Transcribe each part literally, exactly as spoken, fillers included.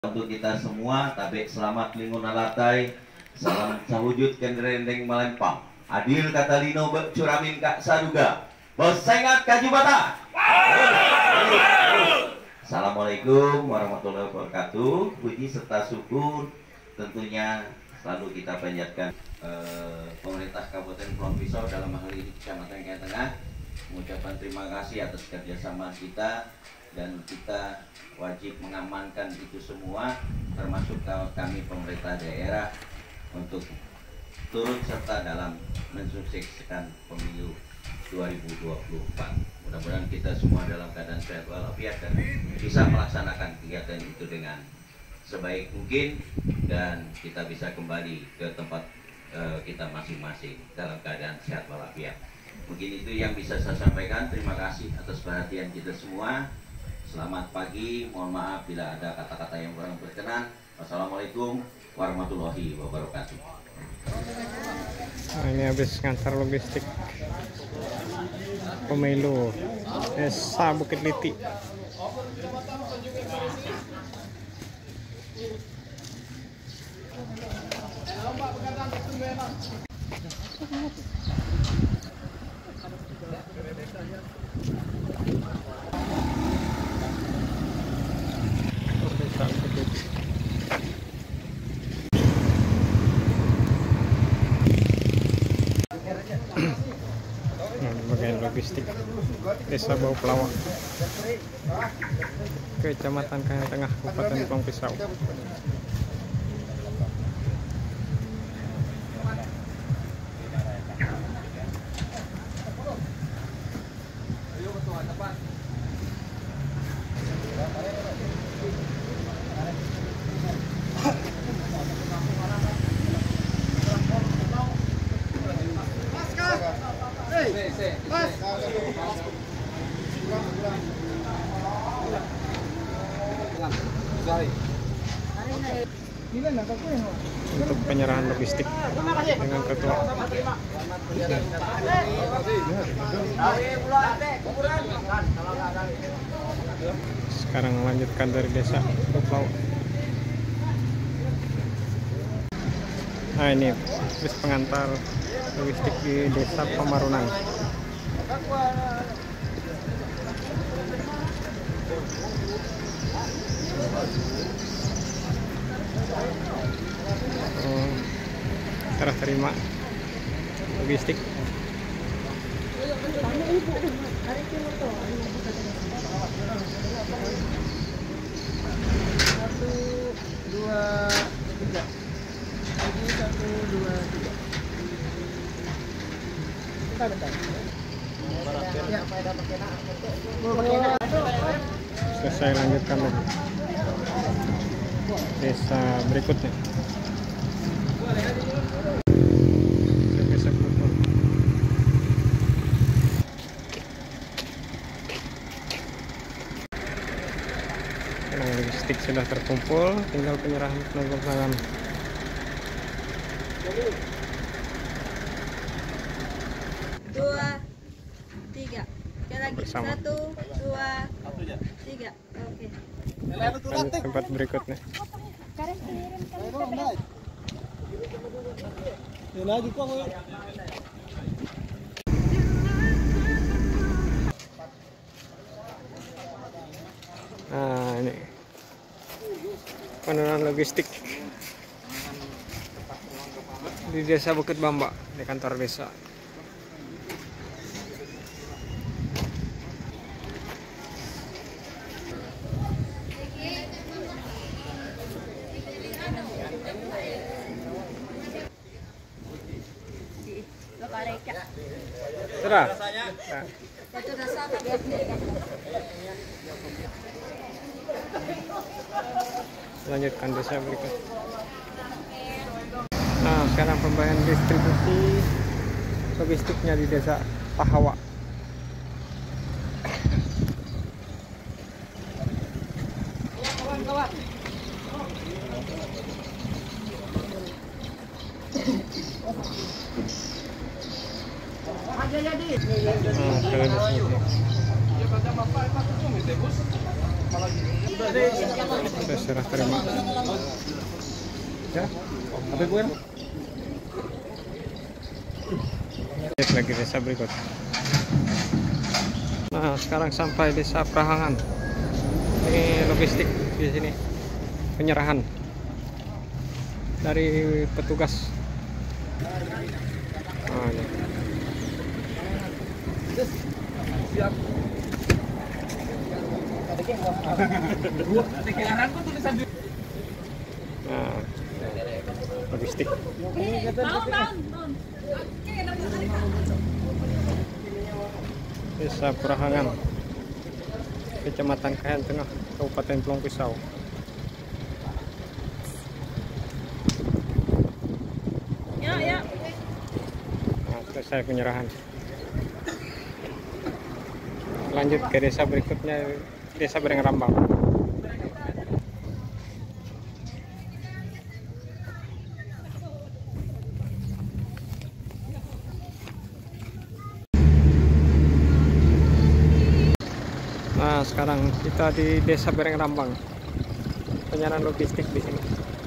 Untuk kita semua, tabek selamat lingun alatai, salam sawujud kendrendeng malempang, adil kata lino curamin kak saduga, bersengat kajubata. Assalamualaikum warahmatullahi wabarakatuh. Puji serta syukur tentunya selalu kita panjatkan eh, pemerintah Kabupaten Pulau Pisau, dalam hal ini Kecamatan Kaya Tengah, mengucapkan terima kasih atas kerjasama kita, dan kita wajib mengamankan itu semua, termasuk kami pemerintah daerah, untuk turut serta dalam mensukseskan pemilu dua ribu dua puluh empat. Mudah-mudahan kita semua dalam keadaan sehat walafiat dan bisa melaksanakan kegiatan itu dengan sebaik mungkin, dan kita bisa kembali ke tempat uh, kita masing-masing dalam keadaan sehat walafiat. Mungkin itu yang bisa saya sampaikan. Terima kasih atas perhatian kita semua. Selamat pagi, mohon maaf bila ada kata-kata yang kurang berkenan. Wassalamualaikum warahmatullahi wabarakatuh. Nah, ini habis ngantar logistik pemilu Desa Bukit Liti. Bagian logistik Desa Bau Pelawak, Kecamatan Kaya Tengah, Kabupaten Pulau Pisau. Untuk penyerahan logistik dengan ketua. Sekarang melanjutkan dari Desa Buplau. Nah, ini bis pengantar logistik di Desa Pamarunan. Oh, serah terima logistik. Satu, dua, tiga. Ini satu, dua, tiga. Bentar, bentar. Ya. Selesai, lanjutkan lagi desa berikutnya. Desa Kumpul. Logistik sudah terkumpul, tinggal penyerahan penanggung tangan. Dua, tiga. Oke, lagi. Bersama. Satu, dua, tiga. Oke. Lanjut tempat berikutnya. Nah, ini penurunan logistik di Desa Bukit Bamba, di kantor desa. Sudah. Nah. Lanjutkan desa berikut. Nah, sekarang pembagian distribusi logistiknya di Desa Pahawa. Nah, kalian di sini. Saya serah terima. Ya, apa gue? Lihat lagi desa berikut. Nah, sekarang sampai desa Prahangan. Ini logistik di sini, penyerahan dari petugas. Nah, ini. Nah, logistik. Desa Prahangan, Kecamatan Kayan Tengah, Kabupaten Pulang Pisau. Ya, ya. Nah, selesai penyerahan. Lanjut ke desa berikutnya, Desa Bereng Rambang. Nah, sekarang kita di Desa Bereng Rambang. Penyerahan logistik di sini.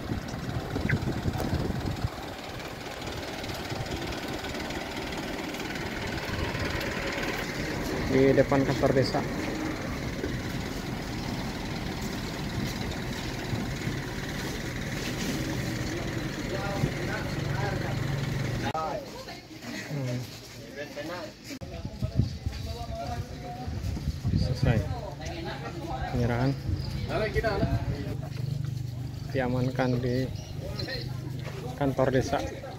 Di depan kantor desa. Hmm. Selesai penyerahan, diamankan di kantor desa.